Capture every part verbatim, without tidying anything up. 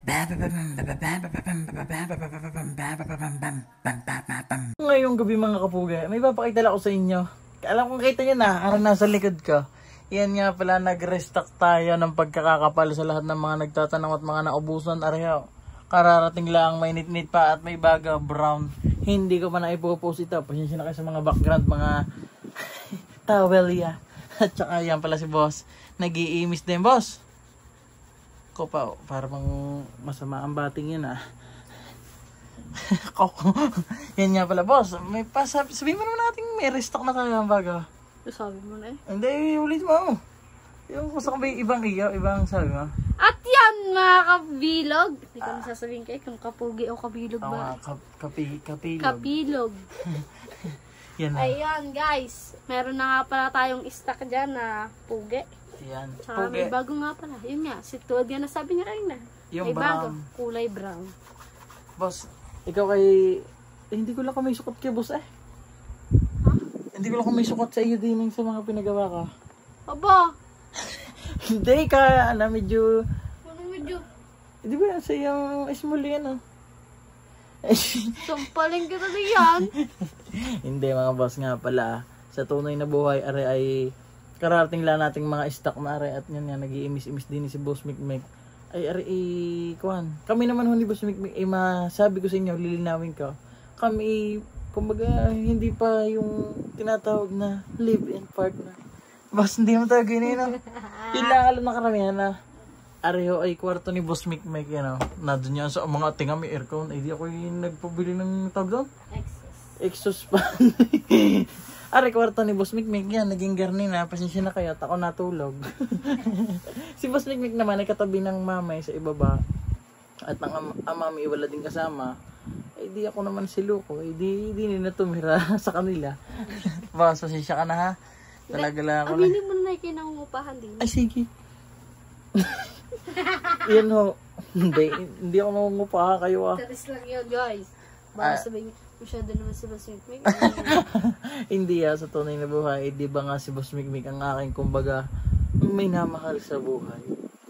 Ngayong gabi mga kapuga, may papakita lang ako sa inyo. Alam kong kita nyo na, arang nasa likod ko. Yan nga pala, nag-restock tayo ng pagkakakapal sa lahat ng mga nagtatanong at mga naubusan. Arayaw, kararating lang, may nit-nit pa at may baga brown. Hindi ko pa na ipopost ito. Pasensya na kayo sa mga background, mga towel ya. At saka yan pala si boss. Nag-iimis din, boss. Ko pa, parang masama ang bating yun ah. Koko. Yan nga pala, boss. May pasab sabihin mo naman natin may restock na tayo ang baga. Sabi mo na eh. Hindi, ulit mo. Yung gusto ko ba yung ibang iyo, ibang sabi mo? At yan mga kabilog. Hindi ko nasasabihin kayo kung kapugi o kabilog ba. Ah, kap kapi kapilog. Kapilog. Yan na. Ayan guys. Meron na nga pala tayong stock dyan na pugi. Yan. Tsaka may bago nga pala. Yun nga. Si Tuwad yan nasabi niya rin na. Yung may bago. brown. Kulay brown. Boss, ikaw kay... Eh, hindi ko lang kung may sukot kay boss eh. Hindi ko lang kung may sukat sa iyo din sa mga pinagawa ka. Aba! Hindi ka, ano, medyo... Ano medyo? Hindi ba yan sa yung small yan, ah? Sampaling kita na yan. Hindi mga boss nga pala. Sa tunay na buhay, are ay kararating lang nating mga stock na are at yan yan, nag-iimis-imis din si Boss Mikmik. Ay are ay, kuhan. Kami naman huli Boss Mikmik, ay masabi ko sa inyo, lilinawin ko. Kami kumbaga, hindi pa yung tinatawag na live-in partner. Bas, hindi mo tayo ganyan, no? Yun lang alam na karamihan na areho ay kwarto ni Boss Mikmik, you know. Nandun yan sa mga tinga may aircon. Ay, di ako yung nagpabili ng tawag doon. Exhaust fan. Are, kwarto ni Boss Mikmik yan. Naging garni na. Pasensya na kayo at ako natulog. Si Boss Mikmik naman ay katabi ng mamay sa ibaba. At ang, ang mami wala din kasama. Eh di ako naman si Luko, eh di, di nila tumira sa kanila. Boss, pasensya ka na ha. Talaga lang ako na. Aminin mo na yung nangungupahan din. Ay sige. Yan ho. Hindi, hindi ako nangungupahan kayo ah. Taris lang yun guys. Baka Ah. sabihin, masyado naman si Boss Mikmik. Hindi ah, sa tunay na buhay, eh, di ba nga si Boss Mikmik ang aking kumbaga may namahal sa buhay.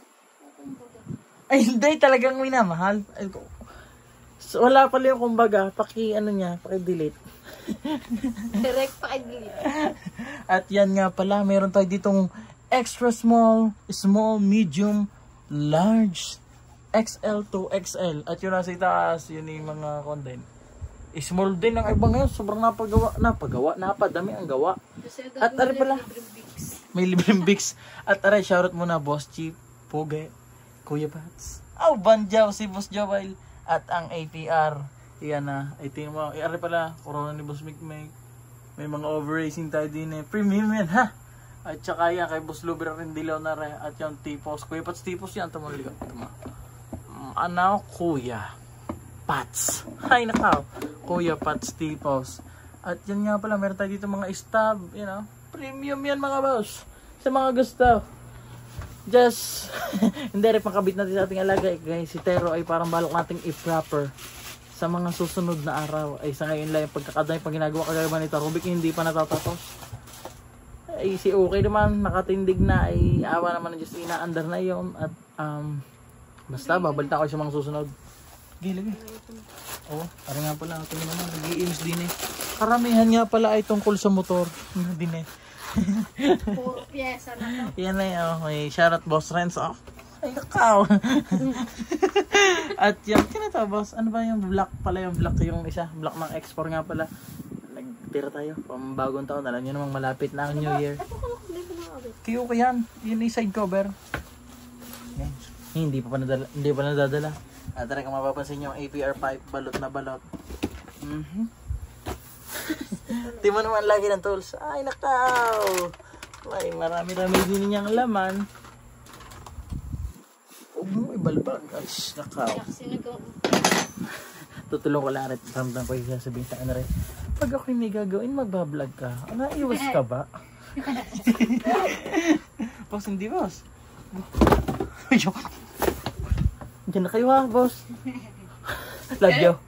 Ay hindi, talagang may namahal. Ay, so, wala pala yung kumbaga, paki ano niya, paki delete. Direct pa i-delete. At yan nga pala, meron tayo ditong extra small, small, medium, large, X L to X L. At yun nasa itaas, yun yung mga content. Small din ang iba ngayon, sobrang napagawa, napagawa, napadami ang gawa. At aray pala, may libreng Bix. At aray, shoutout muna, Boss Chief, Poge, Kuya Pats. Oh, Banjaw, si Boss Joel. At ang A P R, yan na, ay tingin mo, ay aray pala, corona ni Boss Mikmik. May mga over-racing tayo din eh. Premium yan ha. At saka yan, kay Boss Luber rin dilaw na rin. At yung tipos, Kuya Pats tipos yan, tumaligaw. Tuma. Um, ano, Kuya Pats. Ay nakaw, Kuya Pats tipos. At yan nga pala, meron tayo dito mga stab, you know. Premium yan mga boss. Sa mga gusto. Just, hindi rin pangkabit natin sa ating alaga. Guys, si Tero ay parang balok nating i-proper sa mga susunod na araw. Ay sa ngayon lang yung pagkakadami pag ginagawa kagaya ba nito Rubik, hindi pa natatapos. Ay si okay naman, nakatindig na. Ay awa naman ng Diyos, inaandar na yun. At um, basta babalita ko sa mga susunod. Gilagay. Oo, parang nga pala, tingin naman, nag-i-ims din eh. Karamihan nga pala ay tungkol sa motor. Din eh. Puro pyesa na to. Yan na yun, okay. Shoutout Boss Renz. Oh. Ay, nakaw. At yung, kinata boss, ano ba yung black pala yung black yung isa? Black ng export nga pala. Nagtira tayo, pambagong taon. Alam nyo namang malapit na ang New Year. Kiyo ko yan. Yun yung side cover. Yan. Hindi pa pa nadala, hindi pa nadadala. At tara kung mapapansin nyo, A P R pipe, balot na balot. Mhm. Di mo naman lagi ng tools. Ay, nakaw. Ay, marami-rami din niyang laman. Huwag mo ibalbag. Ay, nakaw. Tutulong ko lang rin. Ramdam ko yung sasabihin sa ano rin. Pag ako'y may gagawin, magbablog ka. Ano, iwas ka ba? Boss, hindi boss. Diyan na kayo ha, boss. Love you.